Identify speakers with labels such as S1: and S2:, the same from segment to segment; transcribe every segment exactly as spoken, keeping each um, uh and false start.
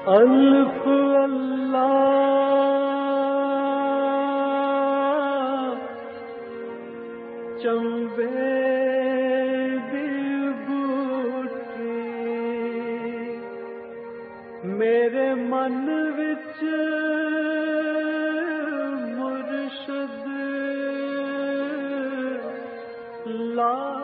S1: الف اللہ چنبے دی بوٹی میرے من وچ مرشد لائی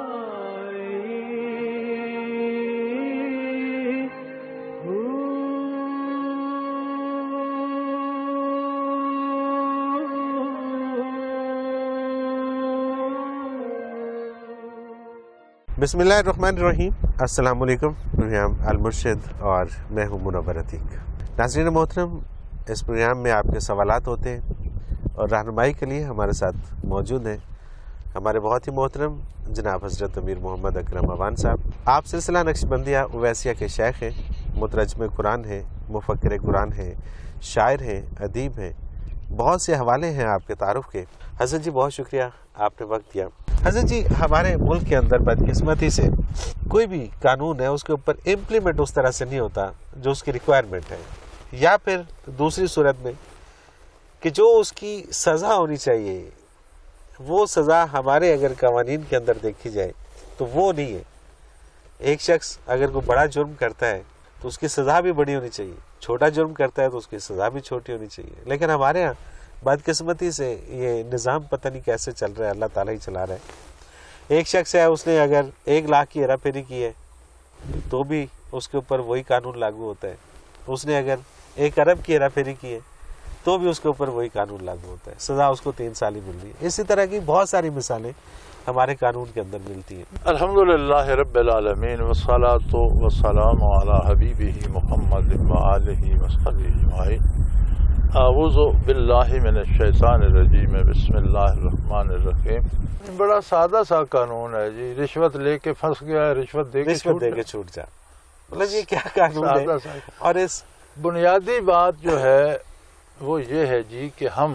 S2: بسم اللہ الرحمن الرحیم۔ السلام علیکم، پروگرام المرشد اور میں ہوں منور عتیق۔ ناظرین محترم، اس پروگرام میں آپ کے سوالات ہوتے ہیں اور رہنمائی کے لیے ہمارے ساتھ موجود ہیں ہمارے بہت ہی محترم جناب حضرت امیر محمد اکرم اوان صاحب۔ آپ سلسلہ نقش بندیہ اویسیہ کے شیخ ہیں، مترجم قرآن ہیں، مفکر قرآن ہیں، شاعر ہیں، ادیب ہیں، بہت سے حوالے ہیں آپ کے تعارف کے۔ حضرت جی بہت شکریہ، آپ نے وقت دیا۔ حضرت جی، ہمارے ملک کے اندر بدقسمتی سے کوئی بھی قانون ہے اس کے اوپر امپلیمنٹ اس طرح سے نہیں ہوتا جو اس کی ریکوائرمنٹ ہے، یا پھر دوسری صورت میں کہ جو اس کی سزا ہونی چاہیے وہ سزا ہمارے اگر قوانین کے اندر دیکھی جائے تو وہ نہیں ہے۔ ایک شخص اگر کوئی بڑا جرم کرتا ہے تو اس کی سزا بھی بڑی ہونی چاہیے، چھوٹا جرم کرتا ہے تو اس کی سزا بھی چھوٹی ہونی چاہیے، لیکن ہمارے ہاں بدقسمتی سے یہ نظام پتہ نہیں کیسے چل رہا ہے، اللہ تعالیٰ ہی چلا رہا ہے۔ ایک شخص ہے، اس نے اگر ایک لاکھ کی ہیرا پھیری کی ہے تو بھی اس کے اوپر وہی قانون لاگو ہوتا ہے، اس نے اگر ایک ارب کی ہیرا پھیری کی ہے تو بھی اس کے اوپر وہی قانون لاگو ہوتا ہے، سزا اس کو تین سال ہی مل رہی ہے۔ اسی طرح کی بہت ساری مثالیں ہمارے قانون کے اندر ملتی ہیں۔
S3: الحمدللہ رب العالمین والصلاة والسلام علی حبیبہ محمد وآلہ وصحبہ اجمعین۔ اعوذ باللہ من الشیطان الرجیم، بسم اللہ الرحمن الرحیم۔ بڑا سادہ سا قانون ہے جی، رشوت لے کے پھنس گیا ہے، رشوت دے کے
S2: رشوت دے کے چھوٹ جا، مطلب یہ کیا قانون ہے؟ اور اس
S3: بنیادی بات جو ہے وہ یہ ہے جی کہ ہم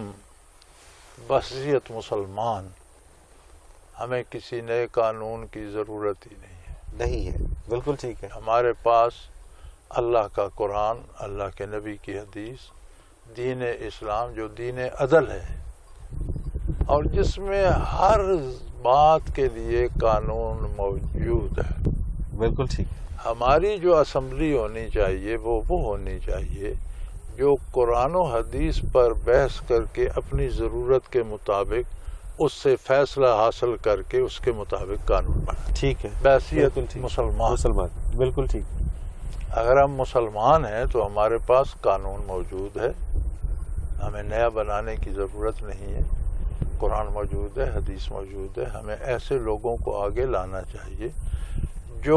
S3: بحیثیت مسلمان ہمیں کسی نئے قانون کی ضرورت ہی نہیں ہے۔
S2: نہیں ہے، بالکل ٹھیک ہے۔
S3: ہمارے پاس اللہ کا قرآن، اللہ کے نبی کی حدیث، دین اسلام جو دین عدل ہے اور جس میں ہر بات کے لیے قانون موجود ہے۔
S2: بالکل ٹھیک۔
S3: ہماری جو اسمبلی ہونی چاہیے وہ وہ ہونی چاہیے جو قرآن و حدیث پر بحث کر کے اپنی ضرورت کے مطابق اس سے فیصلہ حاصل کر کے اس کے مطابق قانون بنا۔
S2: ٹھیک ہے،
S3: بحیثیت مسلمان
S2: مسلمان بالکل ٹھیک۔
S3: اگر ہم مسلمان ہیں تو ہمارے پاس قانون موجود ہے، ہمیں نیا بنانے کی ضرورت نہیں ہے، قرآن موجود ہے، حدیث موجود ہے۔ ہمیں ایسے لوگوں کو آگے لانا چاہیے جو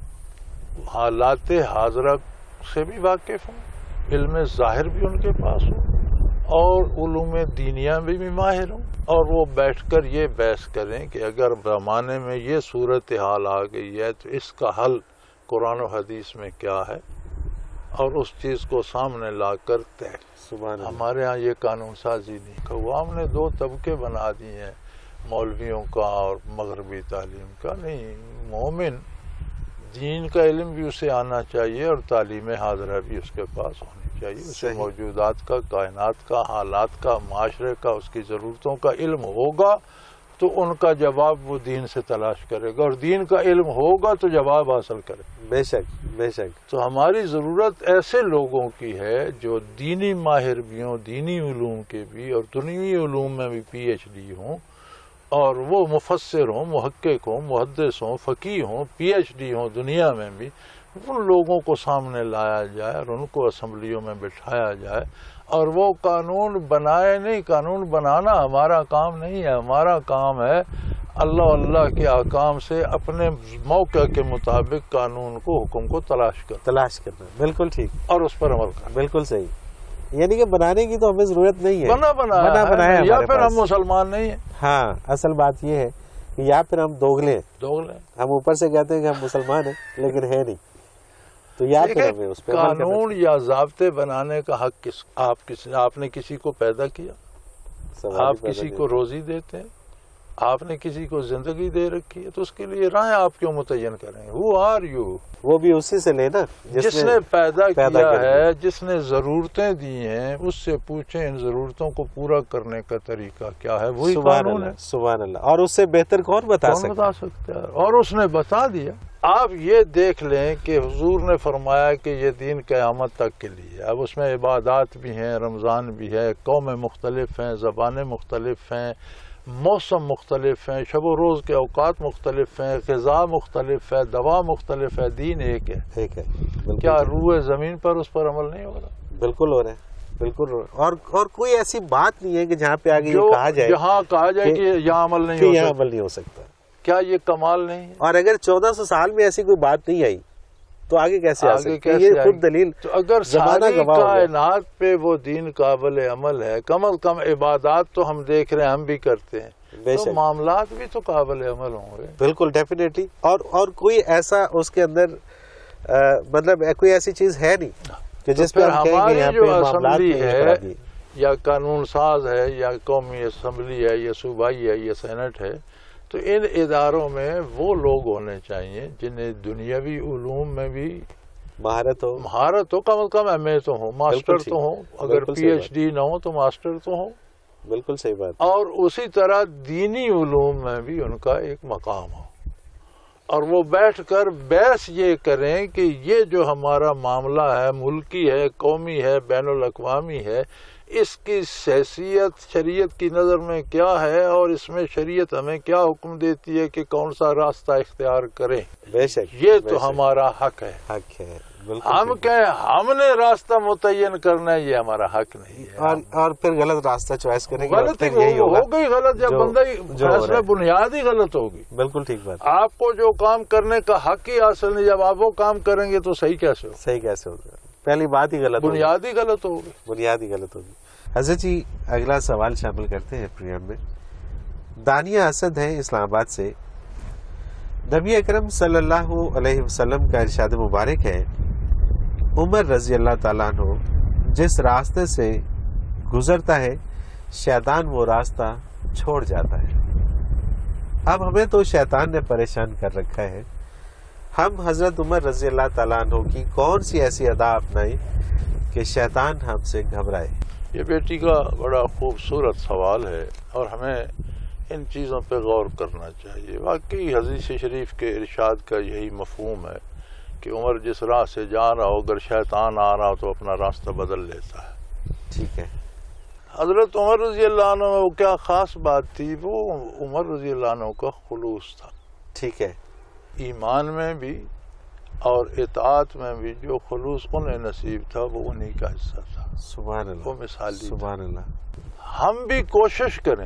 S3: حالات حاضرہ سے بھی واقف ہوں، علم ظاہر بھی ان کے پاس ہو اور علوم دینیہ بھی, بھی ماہر ہوں، اور وہ بیٹھ کر یہ بحث کریں کہ اگر زمانے میں یہ صورتحال آ گئی ہے تو اس کا حل قرآن و حدیث میں کیا ہے، اور اس چیز کو سامنے لا کر طے۔ ہمارے ہاں یہ قانون سازی نہیں، عوام نے دو طبقے بنا دیے ہیں، مولویوں کا اور مغربی تعلیم کا۔ نہیں، مومن دین کا علم بھی اسے آنا چاہیے اور تعلیم حاضرہ بھی اس کے پاس ہونی چاہیے، اسے موجودات کا، کائنات کا، حالات کا، معاشرے کا، اس کی ضرورتوں کا علم ہوگا تو ان کا جواب وہ دین سے تلاش کرے گا، اور دین کا علم ہوگا تو جواب حاصل کرے گا۔
S2: بے شک بے شک۔ تو
S3: ہماری ضرورت ایسے لوگوں کی ہے جو دینی ماہر بھی ہوں، دینی علوم کے بھی، اور دنیوی علوم میں بھی پی ایچ ڈی ہوں، اور وہ مفسر ہوں، محقق ہوں، محدث ہوں، فقیہ ہوں، پی ایچ ڈی ہوں دنیا میں بھی۔ ان لوگوں کو سامنے لایا جائے اور ان کو اسمبلیوں میں بٹھایا جائے، اور وہ قانون بنائے۔ نہیں، قانون بنانا ہمارا کام نہیں ہے، ہمارا کام ہے اللہ اللہ کے احکام سے اپنے موقع کے مطابق قانون کو، حکم کو تلاش کر
S2: تلاش کرنا۔ بالکل ٹھیک،
S3: اور اس پر عمل کرنا۔
S2: بالکل صحیح، یعنی کہ بنانے کی تو ہمیں ضرورت نہیں ہے،
S3: بنا بنایا
S2: بنایا
S3: ہے، یا پھر ہم مسلمان نہیں ہیں۔
S2: ہاں، اصل بات یہ ہے کہ یا پھر ہم دوگلے ہیں،
S3: دوگلے
S2: ہم اوپر سے کہتے ہیں کہ ہم مسلمان ہیں لیکن ہے نہیں، تو یا پھر ہمیں اس پہ
S3: قانون یا ضابطے بنانے کا حق کس آپ کس آپ نے کسی کو پیدا کیا؟ آپ کسی کو روزی دیتے ہیں، آپ نے کسی کو زندگی دے رکھی ہے تو اس کے لیے راہیں آپ کیوں متعین کریں؟ Who are you?
S2: وہ بھی اسی سے لینا
S3: جس نے پیدا کیا ہے، جس نے ضرورتیں دی ہیں، اس سے پوچھیں ان ضرورتوں کو پورا کرنے کا طریقہ کیا ہے، وہی قانون ہے۔
S2: سبحان اللہ۔ اور اس سے بہتر کون بتا
S3: کون بتا سکتا ہے؟ اور اس نے بتا دیا۔ آپ یہ دیکھ لیں کہ حضور نے فرمایا کہ یہ دین قیامت تک کے لیے، اب اس میں عبادات بھی ہیں، رمضان بھی ہے، قومیں مختلف ہیں، زبانیں مختلف ہیں، موسم مختلف ہیں، شب و روز کے اوقات مختلف ہیں، غذا مختلف ہے، دوا مختلف ہے، دین ایک ہے۔
S2: ایک ہے۔
S3: کیا روئے زمین پر اس پر عمل نہیں ہو رہا؟
S2: بالکل ہو رہا ہے، بالکل ہو رہا ہے۔ اور اور کوئی ایسی بات نہیں ہے کہ جہاں پہ آگے یہ کہا جائے،
S3: جہاں کہا جائے کہ یہاں عمل نہیں ہو
S2: یہاں
S3: سکتا۔
S2: عمل نہیں ہو سکتا۔
S3: کیا یہ کمال نہیں ہے؟
S2: اور اگر چودہ سو سال میں ایسی کوئی بات نہیں آئی تو آگے کیسے آ سکتی ہے؟ یہ خود دلیل۔
S3: تو اگر ساری کائنات پہ وہ دین قابل عمل ہے، کم از کم عبادات تو ہم دیکھ رہے ہیں، ہم بھی کرتے ہیں، تو معاملات بھی تو قابل عمل ہوں گے۔
S2: بالکل، ڈیفینیٹلی۔ اور اور کوئی ایسا اس کے اندر مطلب کوئی ایسی چیز ہے نہیں کہ جس پہ
S3: ہماری جو اسمبلی ہے یا قانون ساز ہے یا قومی اسمبلی ہے یا صوبائی ہے یا سینٹ ہے، تو ان اداروں میں وہ لوگ ہونے چاہیے جنہیں دنیاوی علوم میں بھی
S2: مہارت ہو
S3: مہارت ہو کم از کم ایم اے تو ہو، ماسٹر تو ہو، اگر پی ایچ ڈی نہ ہو تو ماسٹر تو ہو۔
S2: بالکل صحیح بات۔
S3: اور اسی طرح دینی علوم میں بھی ان کا ایک مقام ہو، اور وہ بیٹھ کر بحث یہ کریں کہ یہ جو ہمارا معاملہ ہے، ملکی ہے، قومی ہے، بین الاقوامی ہے، اس کی حیثیت شریعت کی نظر میں کیا ہے، اور اس میں شریعت ہمیں کیا حکم دیتی ہے کہ کون سا راستہ اختیار کریں۔
S2: بے شک،
S3: یہ تو ہمارا حق ہے۔
S2: حق ہے۔
S3: ہم کہیں ہم نے راستہ متعین کرنا ہے، یہ ہمارا حق نہیں ہے۔
S2: اور اور پھر غلط راستہ چوائس کریں گے،
S3: غلط ہو گئی غلط، جب بندہ فیصلہ بنیادی غلط ہوگی۔
S2: بالکل ٹھیک بات۔
S3: آپ کو جو کام کرنے کا حق ہی حاصل نہیں، جب آپ وہ کام کریں گے تو صحیح کیسے ہو؟
S2: صحیح کیسے ہوگا؟ پہلی بات ہی غلط،
S3: بنیادی غلط ہوگی،
S2: بنیادی غلط ہوگی۔ حضرت جی اگلا سوال شامل کرتے ہیں پروگرام میں۔ دانیہ اسد ہیں اسلام آباد سے۔ نبی اکرم صلی اللہ علیہ وسلم کا ارشاد مبارک ہے، عمر رضی اللہ تعالیٰ عنہ جس راستے سے گزرتا ہے شیطان وہ راستہ چھوڑ جاتا ہے۔ اب ہمیں تو شیطان نے پریشان کر رکھا ہے، ہم حضرت عمر رضی اللہ تعالیٰ عنہ کی کون سی ایسی ادا اپنائیں کہ شیطان ہم سے گھبرائے؟
S3: یہ بیٹی کا بڑا خوبصورت سوال ہے، اور ہمیں ان چیزوں پہ غور کرنا چاہیے۔ واقعی حدیث شریف کے ارشاد کا یہی مفہوم ہے کہ عمر جس راہ سے جا رہا ہو، اگر شیطان آ رہا ہو تو اپنا راستہ بدل لیتا ہے۔
S2: ٹھیک ہے۔
S3: حضرت عمر رضی اللہ عنہ میں وہ کیا خاص بات تھی؟ وہ عمر رضی اللہ عنہ کا خلوص تھا۔
S2: ٹھیک ہے۔
S3: ایمان میں بھی اور اطاعت میں بھی جو خلوص انہیں نصیب تھا وہ انہی کا حصہ تھا۔
S2: سبحان اللہ۔
S3: وہ مثالی
S2: سبحان اللہ۔
S3: ہم بھی کوشش کریں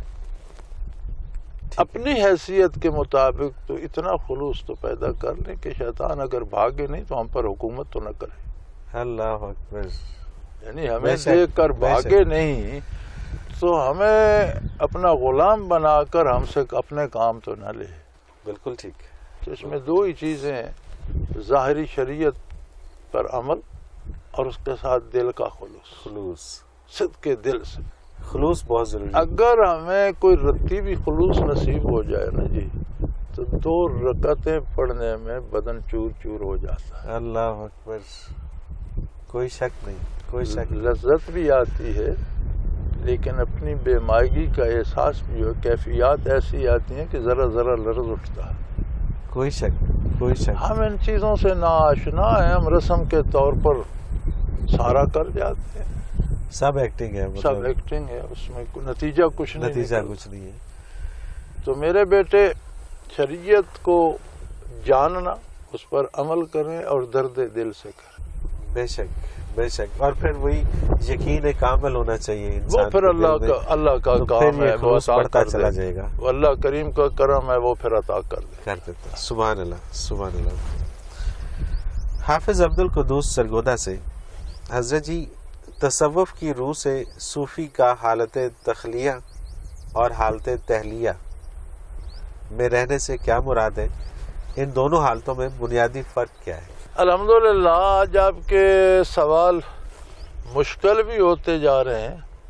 S3: اپنی حیثیت کے مطابق تو اتنا خلوص تو پیدا کر لیں کہ شیطان اگر بھاگے نہیں تو ہم پر حکومت تو نہ کرے۔
S2: اللہ اکبر۔
S3: یعنی ہمیں دیکھ کر بھاگے نہیں تو ہمیں اپنا غلام بنا کر ہم سے اپنے کام تو نہ لے۔
S2: بالکل ٹھیک۔
S3: تو اس میں دو ہی چیزیں ہیں، ظاہری شریعت پر عمل اور اس کے ساتھ دل کا خلوص،
S2: خلوص
S3: صدق کے دل سے۔
S2: خلوص بہت ضروری ہے۔
S3: اگر ہمیں کوئی رتی بھی خلوص نصیب ہو جائے نا جی، تو دو رکعتیں پڑھنے میں نہیں چور چور ہو جاتا ہے۔
S2: اللہ اکبر، کوئی شک نہیں، کوئی شک نہیں۔
S3: لذت بھی آتی ہے لیکن اپنی بے مائگی کا احساس بھی ہو، کیفیات ایسی آتی ہیں کہ ذرا ذرا لرز اٹھتا ہے۔
S2: کوئی شک، کوئی شک۔
S3: ہم ان چیزوں سے ناآشنا ہیں، ہم رسم کے طور پر سارا کر جاتے ہیں۔
S2: سب ایکٹنگ ہے،
S3: سب ایکٹنگ ہے، اس میں نتیجہ کچھ نہیں،
S2: نتیجہ کچھ نہیں ہے۔
S3: تو میرے بیٹے شریعت کو جاننا، اس پر عمل کریں اور درد دل سے کریں۔
S2: بے شک، بے شک۔ اور پھر وہی یقین کامل ہونا چاہیے انسان،
S3: وہ پھر اللہ کا اللہ کا کام ہے، وہ
S2: بڑھتا چلا جائے گا۔
S3: وہ اللہ کریم کا کرم ہے، وہ پھر عطا کر دے
S2: کر دیتا۔ سبحان اللہ، سبحان اللہ۔ حافظ عبد القدوس سرگودا سے۔ حضرت جی تصوف کی روح سے صوفی کا حالت تخلیہ اور حالت تحلیہ میں رہنے سے کیا مراد ہے؟ ان دونوں حالتوں میں بنیادی فرق کیا ہے؟
S3: الحمدللہ آج آپ کے سوال مشکل بھی ہوتے جا رہے ہیں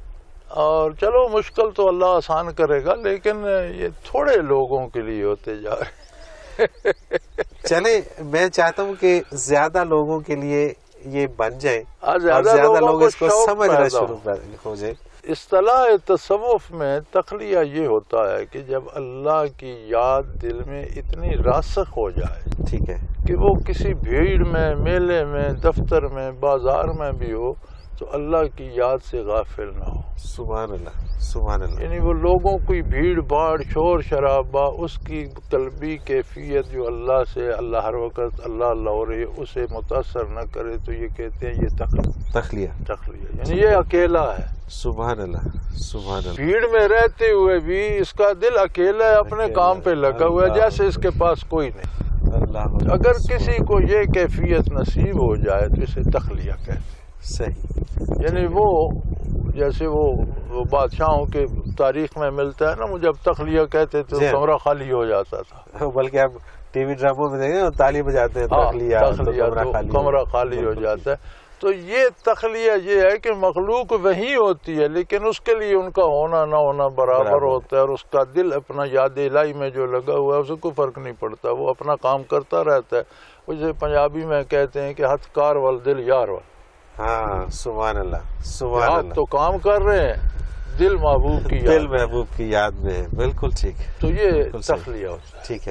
S3: اور چلو مشکل تو اللہ آسان کرے گا، لیکن یہ تھوڑے لوگوں کے لیے ہوتے جا رہے ہیں۔
S2: چلے میں چاہتا ہوں کہ زیادہ لوگوں کے لیے یہ بن جائے اور
S3: زیادہ
S2: زیادہ لوگ اس کو
S3: شوق
S2: سمجھنا
S3: پیدا
S2: شروع ہو جائے۔
S3: اصطلاح تصوف میں تخلیہ یہ ہوتا ہے کہ جب اللہ کی یاد دل میں اتنی راسخ ہو جائے،
S2: ٹھیک ہے،
S3: کہ وہ کسی بھیڑ میں، میلے میں، دفتر میں، بازار میں بھی ہو تو اللہ کی یاد سے غافل نہ ہو۔
S2: سبحان اللہ، سبحان اللہ۔
S3: یعنی وہ لوگوں کی بھیڑ بھاڑ، شور شرابہ، اس کی قلبی کیفیت جو اللہ سے، اللہ ہر وقت اللہ اللہ ہو رہی ہے، اسے متاثر نہ کرے، تو یہ کہتے ہیں یہ تخلیہ
S2: تخلیہ
S3: تخلیہ یعنی یہ اکیلا ہے۔
S2: سبحان اللہ، سبحان اللہ۔
S3: بھیڑ میں رہتے ہوئے بھی اس کا دل اکیلا ہے، اپنے کام پہ لگا ہوا ہے، جیسے اس کے پاس کوئی نہیں۔
S2: اللہ،
S3: اگر کسی کو یہ کیفیت نصیب ہو جائے تو اسے تخلیہ کہتے ہیں۔
S2: صحیح،
S3: یعنی وہ جیسے وہ وہ بادشاہوں کے تاریخ میں ملتا ہے نا، وہ جب تخلیہ کہتے تو کمرہ خالی ہو جاتا تھا،
S2: بلکہ اب ٹی وی ڈراموں میں دیکھیں تالی بجاتے ہیں تخلیہ،
S3: کمرہ خالی ہو جاتا ہے۔ تو یہ تخلیہ یہ ہے کہ مخلوق وہی ہوتی ہے، لیکن اس کے لیے ان کا ہونا نہ ہونا برابر ہوتا ہے، اور اس کا دل اپنا یاد الہی میں جو لگا ہوا ہے اسے کوئی فرق نہیں پڑتا، وہ اپنا کام کرتا رہتا ہے۔ اسے پنجابی میں کہتے ہیں کہ ہتھ کار وال دل یار وال۔
S2: ہاں، سبحان اللہ، سبحان اللہ۔
S3: تو کام کر رہے ہیں، دل محبوب کی
S2: دل محبوب کی یاد میں ہے، بالکل ٹھیک۔
S3: تو یہ تخلیہ ہوتا ہے،
S2: ٹھیک ہے۔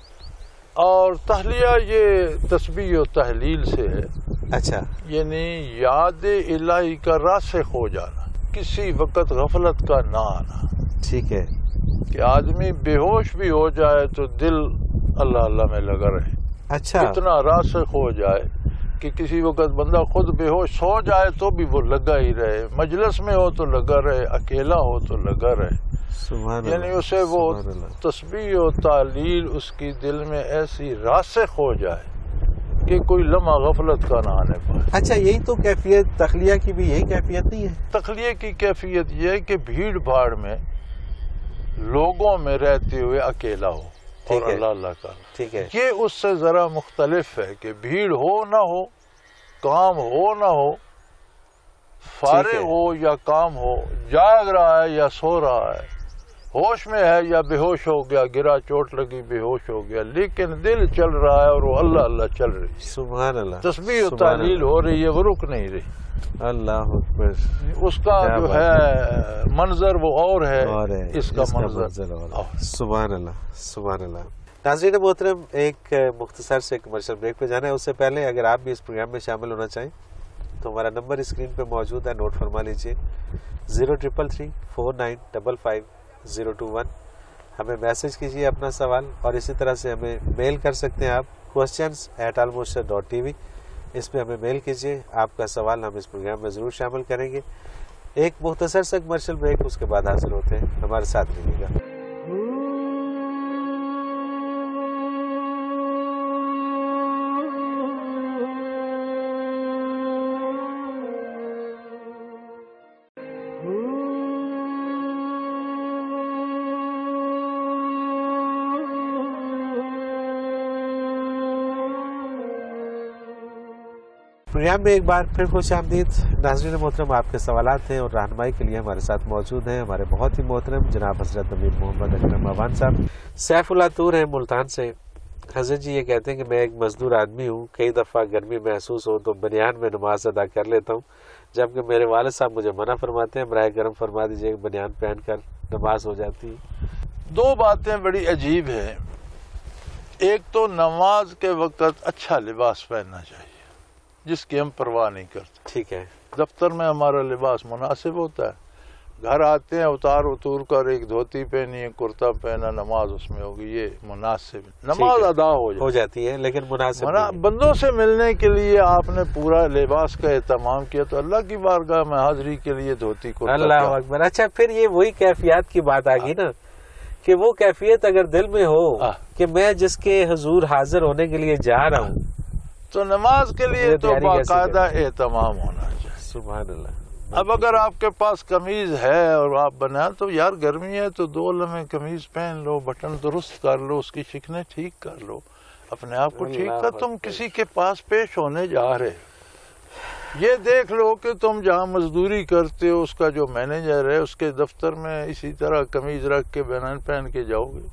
S3: اور تخلیہ یہ تسبیح و تحلیل سے ہے۔
S2: اچھا،
S3: یعنی یاد الہی کا راسخ ہو جانا، کسی وقت غفلت کا نہ آنا،
S2: ٹھیک ہے،
S3: کہ آدمی بے ہوش بھی ہو جائے تو دل اللہ اللہ میں لگا رہے۔
S2: اچھا،
S3: اتنا راسخ ہو جائے کہ کسی وقت بندہ خود بے ہوش سو جائے تو بھی وہ لگا ہی رہے، مجلس میں ہو تو لگا رہے، اکیلا ہو تو لگا رہے۔
S2: سبحان
S3: یعنی
S2: اللہ،
S3: اسے وہ
S2: سبحان اللہ۔
S3: تسبیح و تعلیل اس کی دل میں ایسی راسخ ہو جائے کہ کوئی لمحہ غفلت کا نہ آنے پائے۔
S2: اچھا، یہی تو کیفیت تخلیہ کی بھی، یہی کیفیت نہیں ہے؟
S3: تخلیہ کی کیفیت یہ ہے کہ بھیڑ بھاڑ میں لوگوں میں رہتے ہوئے اکیلا ہو اور اللہ اللہ کا،
S2: ٹھیک ہے۔
S3: یہ اس سے ذرا مختلف ہے کہ بھیڑ ہو نہ ہو، کام ہو نہ ہو، فارغ ہو یا کام ہو، جاگ رہا ہے یا سو رہا ہے، ہوش میں ہے یا بے ہوش ہو گیا، گرا چوٹ لگی بے ہوش ہو گیا، لیکن دل چل رہا ہے اور وہ اللہ اللہ چل رہی ہے،
S2: سبحان اللہ،
S3: تسبیح و تعلیل ہو رہی ہے، وہ رک نہیں رہی۔
S2: اللہ اکبر۔
S3: اس کا جو ہے منظر وہ اور ہے، اس کا منظر
S2: اور۔ سبحان اللہ، سبحان اللہ۔ ناظرین محترم، ایک مختصر سے کمرشل بریک پہ جانا ہے، اس سے پہلے اگر آپ بھی اس پروگرام میں شامل ہونا چاہیں تو ہمارا نمبر اسکرین پہ موجود ہے، نوٹ فرما لیجئے، zero triple three four nine double five zero two one. ہمیں میسج کیجیے اپنا سوال، اور اسی طرح سے ہمیں میل کر سکتے ہیں آپ questions at Almurshid dot T V, اس پہ ہمیں میل کیجیے، آپ کا سوال ہم اس پروگرام میں ضرور شامل کریں گے۔ ایک مختصر سے کمرشل بریک، اس کے بعد حاضر ہوتے ہیں، ہمارے ساتھ رہیے گا۔ پروگرام میں ایک بار پھر خوش آمدید۔ ناظرین محترم، آپ کے سوالات ہیں اور رہنمائی کے لیے ہمارے ساتھ موجود ہیں ہمارے بہت ہی محترم جناب حضرت امیر محمد اکرم اعوان صاحب۔ سیف اللہ طور ہیں ملتان سے۔ حضرت جی یہ کہتے ہیں کہ میں ایک مزدور آدمی ہوں، کئی دفعہ گرمی محسوس ہو تو بنیان میں نماز ادا کر لیتا ہوں، جبکہ میرے والد صاحب مجھے منع فرماتے ہیں، براہ کرم فرما دیجیے کہ بنیان پہن کر نماز ہو جاتی ہے۔
S3: دو باتیں بڑی عجیب ہیں۔ ایک تو نماز کے وقت اچھا لباس پہننا چاہیے جس کی ہم پرواہ نہیں کرتے،
S2: ٹھیک ہے۔
S3: دفتر میں ہمارا لباس مناسب ہوتا ہے، گھر آتے ہیں اتار اتور کر ایک دھوتی پہنی ہے، کرتا پہنا، نماز اس میں ہوگی، یہ مناسب نماز ادا ہو
S2: ہو جاتی ہے، لیکن مناسب
S3: بندوں سے ملنے کے لیے آپ نے پورا لباس کا اہتمام کیا تو اللہ کی بارگاہ میں حاضری کے لیے دھوتی کرتا۔
S2: اللہ اکبر۔ اچھا، پھر یہ وہی کیفیات کی بات آ گئی نا کہ وہ کیفیت اگر دل میں ہو کہ میں جس کے حضور حاضر ہونے کے لیے جا رہا ہوں،
S3: تو نماز کے لیے تو باقاعدہ اہتمام ہونا چاہیے۔
S2: سبحان اللہ۔
S3: اب اگر آپ کے پاس قمیض ہے اور آپ بنا تو یار گرمی ہے تو دو لمحے قمیض پہن لو، بٹن درست کر لو، اس کی شکنے ٹھیک کر لو، اپنے آپ کو ٹھیک کر، تم کسی کے پاس پیش ہونے جا رہے۔ یہ دیکھ لو کہ تم جہاں مزدوری کرتے ہو اس کا جو مینیجر ہے اس کے دفتر میں اسی طرح قمیض رکھ کے بنان پہن کے جاؤ گے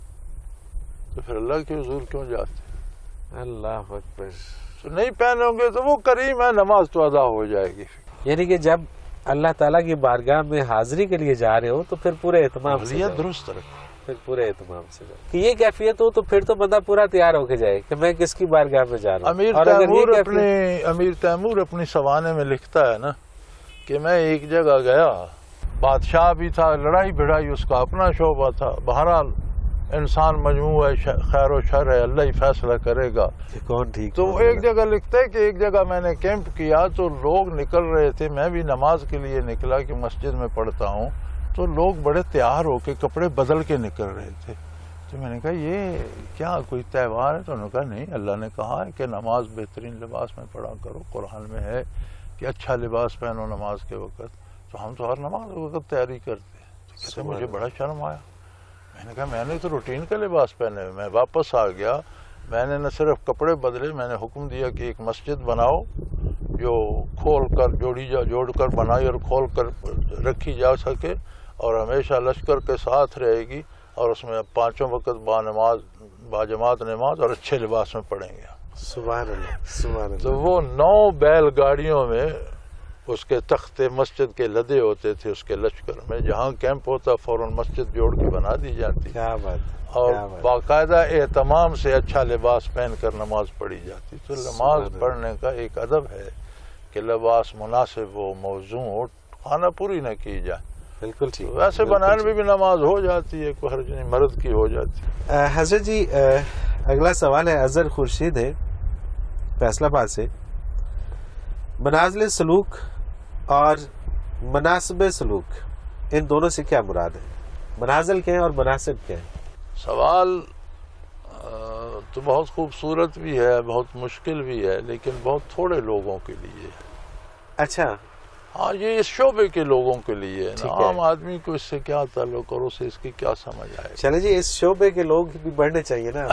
S3: تو پھر اللہ کے حضور کیوں جاتے؟
S2: اللہ اکبر.
S3: تو نہیں پہنو گے تو وہ کریم ہے، نماز تو ادا ہو جائے گی.
S2: یعنی کہ جب اللہ تعالیٰ کی بارگاہ میں حاضری کے لیے جا رہے ہو تو پھر پورے اہتمام سے جاؤ.
S3: درست رکھو.
S2: پھر پورے اہتمام سے جاؤ. کہ یہ کیفیت ہو تو پھر تو بندہ پورا تیار ہو کے جائے کہ میں کس کی بارگاہ میں جا رہا ہوں.
S3: امیر تیمور اپنے امیر تیمور اپنی سوانے میں لکھتا ہے نا کہ میں ایک جگہ گیا، بادشاہ بھی تھا، لڑائی بھڑائی اس کا اپنا شعبہ تھا. بہرحال انسان مجموعہ ہے، خیر و شر ہے، اللہ ہی فیصلہ کرے گا
S2: کون ٹھیک.
S3: تو وہ ایک جگہ لکھتا ہے کہ ایک جگہ میں نے کیمپ کیا تو لوگ نکل رہے تھے، میں بھی نماز کے لیے نکلا کہ مسجد میں پڑھتا ہوں، تو لوگ بڑے تیار ہو کے کپڑے بدل کے نکل رہے تھے. تو میں نے کہا یہ کیا کوئی تہوار ہے؟ تو انہوں نے کہا نہیں، اللہ نے کہا ہے کہ نماز بہترین لباس میں پڑھا کرو، قرآن میں ہے کہ اچھا لباس پہنو نماز کے وقت. تو ہم تو ہر نماز کے وقت تیاری کرتے ہیں. تو کہتے مجھے بڑا شرم آیا. میں نے کہا میں نے تو روٹین کا لباس پہنے ہوئے. میں واپس آ گیا، میں نے نہ صرف کپڑے بدلے، میں نے حکم دیا کہ ایک مسجد بناؤ جو کھول کر جوڑی جا جوڑ کر بنائی اور کھول کر رکھی جا سکے اور ہمیشہ لشکر کے ساتھ رہے گی، اور اس میں پانچوں وقت با نماز با جماعت نماز اور اچھے لباس میں پڑھیں گے.
S2: سبحان اللہ سبحان اللہ.
S3: تو وہ نو بیل گاڑیوں میں اس کے تختے مسجد کے لدے ہوتے تھے اس کے لشکر میں، جہاں کیمپ ہوتا فوراً مسجد جوڑ کے بنا دی جاتی.
S2: کیا بات.
S3: اور باقاعدہ اہتمام سے اچھا لباس پہن کر نماز پڑھی جاتی. تو نماز پڑھنے کا ایک ادب ہے کہ لباس مناسب ہو، موزوں ہو، خانہ پوری نہ کی جائے.
S2: بالکل ٹھیک.
S3: ویسے بنانے میں بھی نماز ہو جاتی ہے، کوئی حرج نہیں، مرد کی ہو جاتی ہے.
S2: حضرت جی اگلا سوال ہے، اظہر خورشید ہے فیصلہ آباد سے. منازل سلوک اور مناسب سلوک ان دونوں سے کیا مراد ہے؟ منازل کیا ہیں اور مناسب کیا ہیں؟
S3: سوال تو بہت خوبصورت بھی ہے، بہت مشکل بھی ہے، لیکن بہت تھوڑے لوگوں کے لیے.
S2: اچھا.
S3: ہاں یہ اس شعبے کے لوگوں کے لیے ہے. عام آدمی کو اس سے کیا تعلق اور اسے اس کی کیا سمجھ آئے.
S2: چلے جی، اس شعبے کے لوگ بھی بڑھنے چاہیے نا.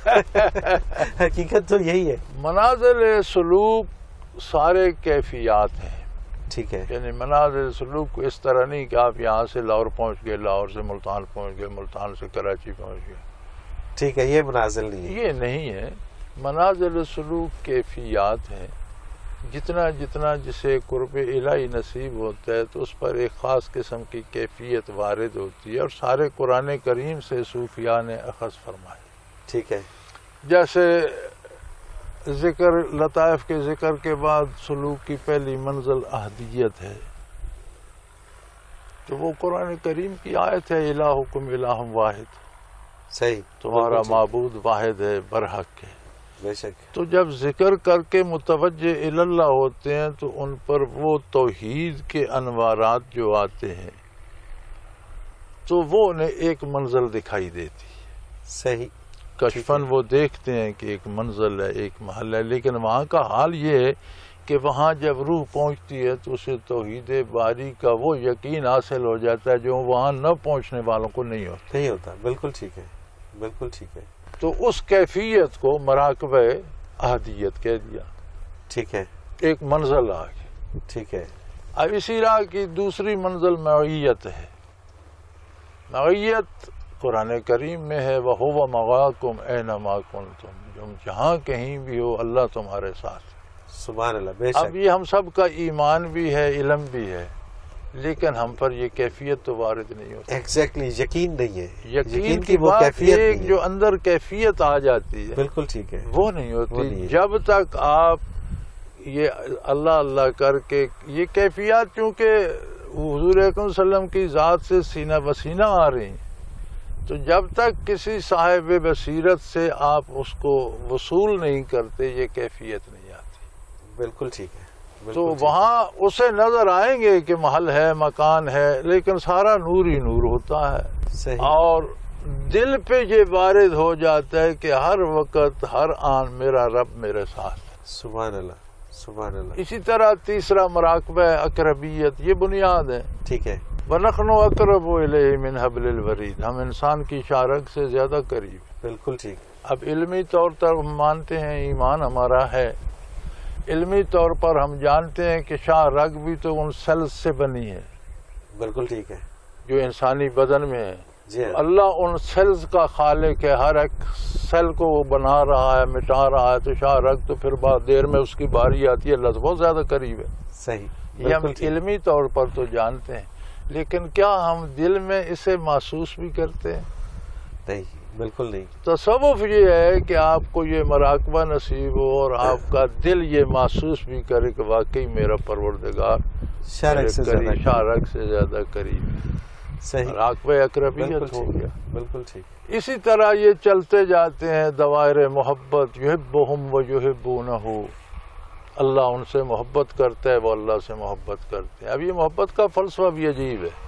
S2: حقیقت تو یہی ہے.
S3: منازل سلوک سارے کیفیات ہیں.
S2: ٹھیک ہے.
S3: یعنی منازل سلوک کو اس طرح نہیں کہ آپ یہاں سے لاہور پہنچ گئے، لاہور سے ملتان پہنچ گئے، ملتان سے کراچی پہنچ گئے.
S2: ٹھیک ہے، یہ منازل نہیں ہے.
S3: یہ نہیں ہے. منازل سلوک کیفیات ہیں. جتنا جتنا جسے قرب الہی نصیب ہوتا ہے تو اس پر ایک خاص قسم کی کیفیت وارد ہوتی ہے، اور سارے قرآن کریم سے صوفیاء نے اخذ فرمائی.
S2: ٹھیک ہے.
S3: جیسے ذکر لطائف کے ذکر کے بعد سلوک کی پہلی منزل احدیت ہے، تو وہ قرآن کریم کی آیت ہے، الہکم الہ واحد.
S2: صحیح.
S3: تمہارا معبود واحد ہے، برحق ہے.
S2: بے شک.
S3: تو جب ذکر کر کے متوجہ اللہ ہوتے ہیں تو ان پر وہ توحید کے انوارات جو آتے ہیں تو وہ انہیں ایک منزل دکھائی دیتی ہے.
S2: صحیح.
S3: کشفن وہ دیکھتے ہیں کہ ایک منزل ہے، ایک محل ہے، لیکن وہاں کا حال یہ ہے کہ وہاں جب روح پہنچتی ہے تو اسے توحید باری کا وہ یقین حاصل ہو جاتا ہے جو وہاں نہ پہنچنے والوں کو نہیں ہوتا.
S2: نہیں ہوتا. بالکل ٹھیک ہے. بالکل ٹھیک ہے.
S3: تو اس کیفیت کو مراقبہ احدیت کہہ دیا.
S2: ٹھیک ہے. ایک
S3: منزل آ گئی.
S2: ٹھیک ہے.
S3: اب اسی راہ کی دوسری منزل معیت ہے. معیت قرآن کریم میں ہے، وَهُوَ مَغَاكُمْ أَيْنَمَا كُنْتُمْ، تم جہاں کہیں بھی ہو اللہ تمہارے ساتھ.
S2: سبحان اللہ. بے شک.
S3: اب یہ ہم سب کا ایمان بھی ہے، علم بھی ہے، لیکن ہم پر یہ کیفیت تو وارد نہیں ہوتی.
S2: ایگزیکٹلی. یقین نہیں ہے.
S3: یقین کی وہ کیفیت ایک جو اندر کیفیت آ جاتی ہے.
S2: بالکل ٹھیک ہے.
S3: وہ نہیں ہوتی جب تک آپ یہ اللہ اللہ کر کے یہ کیفیات، چونکہ حضور اکرم صلی اللہ علیہ وسلم کی ذات سے سینہ بسینہ آ رہی ہیں، تو جب تک کسی صاحب بصیرت سے آپ اس کو وصول نہیں کرتے یہ کیفیت نہیں آتی.
S2: بالکل ٹھیک ہے.
S3: تو وہاں اسے نظر آئیں گے کہ محل ہے، مکان ہے، لیکن سارا نور ہی نور ہوتا ہے.
S2: صحیح. اور
S3: دل پہ یہ وارد ہو جاتا ہے کہ ہر وقت ہر آن میرا رب میرے ساتھ.
S2: سبحان اللہ. سبحان اللہ.
S3: اسی طرح تیسرا مراقبہ اقربیت، یہ بنیاد ہے.
S2: ٹھیک ہے.
S3: وَنَحْنُ أَقْرَبُ إِلَيْهِ مِنْ حَبْلِ الْوَرِيدِ، ہم انسان کی شارک سے زیادہ قریب.
S2: بالکل ٹھیک.
S3: اب علمی طور پر ہم مانتے ہیں ایمان ہمارا ہے، علمی طور پر ہم جانتے ہیں کہ شاہ رگ بھی تو ان سیلز سے بنی ہے
S2: بالکل ٹھیک ہے،
S3: جو انسانی بدن میں ہے.
S2: جی ہاں.
S3: اللہ ان سیلز کا خالق ہے، ہر ایک سیل کو وہ بنا رہا ہے، مٹا رہا ہے. تو شاہ رگ تو پھر بعد دیر میں اس کی باری آتی ہے، اللہ سے بہت زیادہ قریب ہے.
S2: صحیح،
S3: یہ ہم
S2: بالکل ٹھیک.
S3: علمی طور پر تو جانتے ہیں، لیکن کیا ہم دل میں اسے محسوس بھی کرتے ہیں؟
S2: نہیں، بالکل نہیں.
S3: تصوف یہ ہے کہ آپ کو یہ مراقبہ نصیب ہو اور آپ کا دل یہ محسوس بھی کرے کہ واقعی میرا پروردگار
S2: شارک سے زیادہ
S3: شارک سے زیادہ قریب ہے.
S2: صحیح،
S3: مراقبہ اقربیت ہو گیا.
S2: بالکل ٹھیک.
S3: اسی طرح یہ چلتے جاتے ہیں دوائر محبت، یحبہم و یحبونہ، اللہ ان سے محبت کرتا ہے، وہ اللہ سے محبت کرتے ہیں. اب یہ محبت کا فلسفہ بھی عجیب ہے.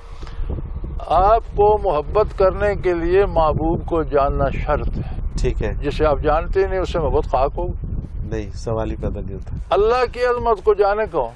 S3: آپ کو محبت کرنے کے لیے محبوب کو جاننا شرط ہے.
S2: ٹھیک ہے.
S3: جسے آپ جانتے ہی نہیں اس سے محبت خاک ہو.
S2: نہیں، سوال ہی پیدا نہیں ہوتا.
S3: اللہ کی عظمت کو جانے کو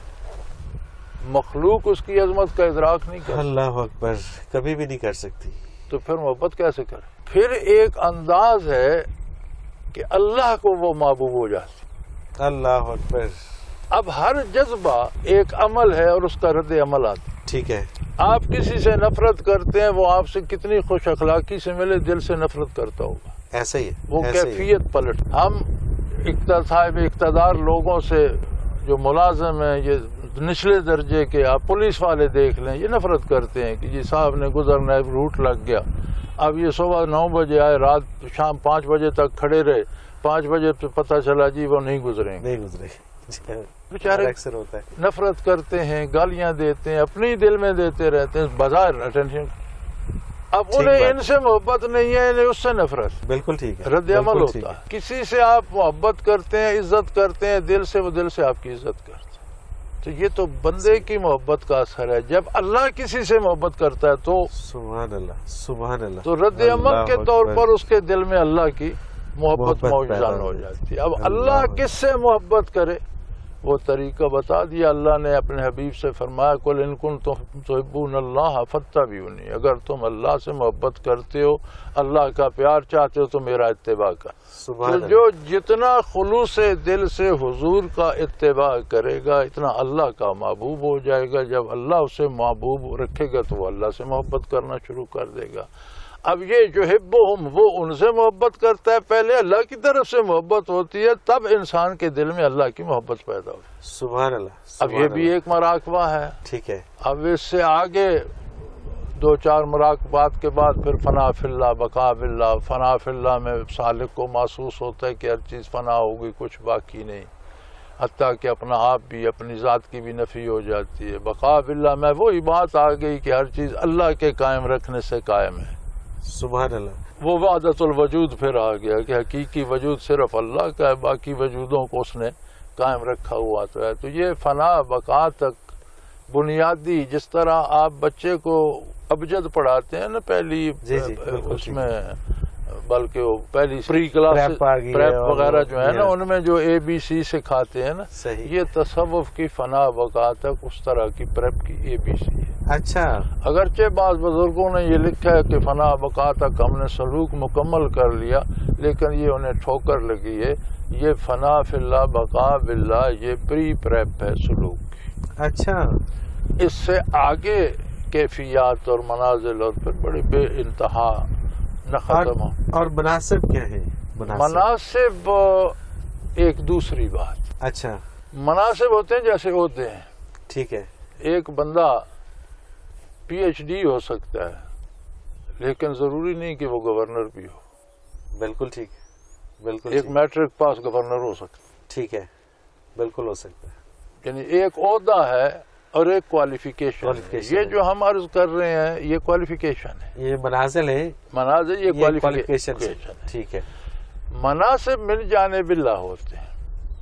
S3: مخلوق اس کی عظمت کا ادراک نہیں کرتا.
S2: اللہ اکبر، کبھی بھی نہیں کر سکتی.
S3: تو پھر محبت کیسے کرے؟ پھر ایک انداز ہے کہ اللہ کو وہ محبوب ہو جاتی.
S2: اللہ اکبر.
S3: اب ہر جذبہ ایک عمل ہے اور اس کا رد عمل آتا ہے.
S2: ٹھیک ہے.
S3: آپ کسی سے نفرت کرتے ہیں، وہ آپ سے کتنی خوش اخلاقی سے ملے دل سے نفرت کرتا ہوگا.
S2: ایسا ہی ہے،
S3: وہ
S2: ایسا ہی ہے.
S3: کیفیت پلٹ. ہم صاحب اقتدار لوگوں سے جو ملازم ہیں، یہ نچلے درجے کے، آپ پولیس والے دیکھ لیں، یہ نفرت کرتے ہیں کہ جی صاحب نے گزرنا ہے، روٹ لگ گیا. اب یہ صبح نو بجے آئے، رات شام پانچ بجے تک کھڑے رہے، پانچ بجے تو پتہ چلا جی وہ نہیں گزریں گے.
S2: نہیں گزرے.
S3: بیچارے
S2: اکثر ہوتا ہے.
S3: نفرت کرتے ہیں، گالیاں دیتے ہیں، اپنے ہی دل میں دیتے رہتے ہیں بظاہر اٹینشن. اب انہیں ان سے محبت نہیں ہے، انہیں اس سے نفرت.
S2: بالکل ٹھیک ہے.
S3: رد عمل ہوتا ہے. کسی سے آپ محبت کرتے ہیں، عزت کرتے ہیں دل سے، وہ دل سے آپ کی عزت کرتے ہیں. تو یہ تو بندے کی محبت کا اثر ہے. جب اللہ کسی سے محبت کرتا ہے تو
S2: سبحان اللہ، سبحان اللہ،
S3: تو رد عمل کے طور پر اس کے دل میں اللہ کی محبت موجزان ہو جاتی ہے. اب اللہ کس سے محبت کرے وہ طریقہ بتا دیا. اللہ نے اپنے حبیب سے فرمایا قل ان کنتم تحبون اللہ فاتبعونی، اگر تم اللہ سے محبت کرتے ہو، اللہ کا پیار چاہتے ہو تو میرا اتباع کر. تو جو جتنا خلوص دل سے حضور کا اتباع کرے گا اتنا اللہ کا محبوب ہو جائے گا. جب اللہ اسے محبوب رکھے گا تو وہ اللہ سے محبت کرنا شروع کر دے گا. اب یہ جو یحبہم، وہ ان سے محبت کرتا ہے، پہلے اللہ کی طرف سے محبت ہوتی ہے، تب انسان کے دل میں اللہ کی محبت پیدا ہوتی ہے.
S2: سبحان اللہ.
S3: اب یہ بھی ایک مراقبہ ہے.
S2: ٹھیک ہے.
S3: اب اس سے آگے دو چار مراقبات کے بعد پھر فنا فی اللہ، بقا فی اللہ. فنا فی اللہ میں سالک کو محسوس ہوتا ہے کہ ہر چیز فنا ہوگی، کچھ باقی نہیں، حتیٰ کہ اپنا آپ بھی، اپنی ذات کی بھی نفی ہو جاتی ہے. بقا فی اللہ میں وہی بات آ گئی کہ ہر چیز اللہ کے قائم رکھنے سے قائم ہے.
S2: سبحان اللہ.
S3: وہ وحدت الوجود پھر آ گیا کہ حقیقی وجود صرف اللہ کا ہے، باقی وجودوں کو اس نے قائم رکھا ہوا تو ہے. تو یہ فنا بقا تک بنیادی، جس طرح آپ بچے کو ابجد پڑھاتے ہیں نا پہلی
S2: جی جی
S3: اس میں، بلکہ وہ پہلی پری کلاس پریپ وغیرہ جو ہے نا ان میں جو اے بی سی سکھاتے ہیں نا، یہ تصوف کی فنا بقا تک اس طرح کی پریپ کی اے بی سی ہے.
S2: اچھا.
S3: اگرچہ بعض بزرگوں نے یہ لکھا ہے کہ فنا بقا تک ہم نے سلوک مکمل کر لیا، لیکن یہ انہیں ٹھوکر لگی ہے. یہ فنا فی اللہ بقا باللہ یہ پری پریپ ہے سلوک کی.
S2: اچھا.
S3: اس سے آگے کیفیات اور منازل اور پھر بڑے بے انتہا نہ ختم.
S2: اور مناسب کیا ہے؟
S3: مناسب ایک دوسری بات.
S2: اچھا.
S3: مناسب ہوتے ہیں جیسے عہدے ہیں.
S2: ٹھیک ہے.
S3: ایک بندہ پی ایچ ڈی ہو سکتا ہے لیکن ضروری نہیں کہ وہ گورنر بھی ہو.
S2: بالکل ٹھیک. بالکل.
S3: ایک میٹرک پاس گورنر ہو سکتا ہے.
S2: ٹھیک ہے. بالکل ہو سکتا ہے.
S3: یعنی ایک عہدہ ہے اور ایک کوالیفیکیشن. یہ جو ہم عرض کر رہے ہیں یہ کوالیفیکیشن ہے،
S2: یہ منازل ہے.
S3: منازل یہ
S2: کوالیفیکیشن ہے. ٹھیک ہے.
S3: مناسب من جانب اللہ ہوتے ہیں.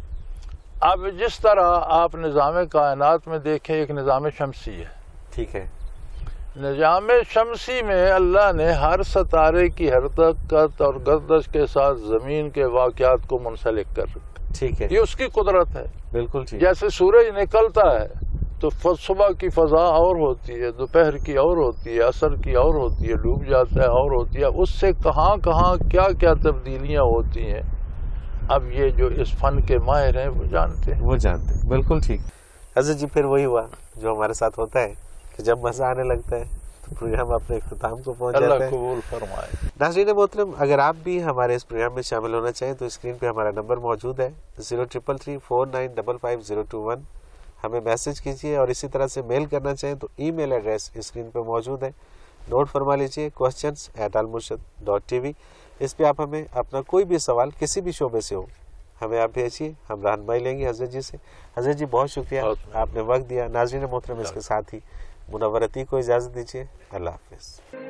S3: اب جس طرح آپ نظام کائنات میں دیکھیں ایک نظام شمسی ہے.
S2: ٹھیک ہے.
S3: نظام شمسی میں اللہ نے ہر ستارے کی حرکت اور گردش کے ساتھ زمین کے واقعات کو منسلک کر رکھا.
S2: ٹھیک ہے.
S3: یہ اس کی قدرت ہے.
S2: بالکل ٹھیک.
S3: جیسے سورج نکلتا ہے تو صبح کی فضا اور ہوتی ہے، دوپہر کی اور ہوتی ہے، عصر کی اور ہوتی ہے، ڈوب جاتا ہے اور ہوتی ہے. اس سے کہاں کہاں کیا کیا تبدیلیاں ہوتی ہیں اب یہ جو اس فن کے ماہر ہیں وہ جانتے ہیں.
S2: وہ جانتے ہیں. بالکل ٹھیک. حضرت جی پھر وہی ہوا جو ہمارے ساتھ ہوتا ہے کہ جب مزہ آنے لگتا ہے تو پروگرام اپنے اختتام کو پہنچ جاتا ہے.
S3: اللہ قبول فرمائے.
S2: ناظرین محترم، اگر آپ بھی ہمارے اس پروگرام میں شامل ہونا چاہیں تو اسکرین پہ ہمارا نمبر موجود ہے zero triple three four nine double five zero two one. ہمیں میسج کیجیے، اور اسی طرح سے میل کرنا چاہیں تو ای میل ایڈریس اسکرین پہ موجود ہے. نوٹ فرما لیجیے questions at Almurshid dot T V. اس پہ آپ ہمیں اپنا کوئی بھی سوال کسی بھی شعبے سے ہو ہمیں آپ بھیجیے، ہم رہنمائی لیں گے حضرت جی سے. حضرت جی بہت شکریہ، آپ نے وقت دیا. ناظرین محترم، اس کے ساتھ ہی منور عتیق کو اجازت دیجیے. اللہ حافظ.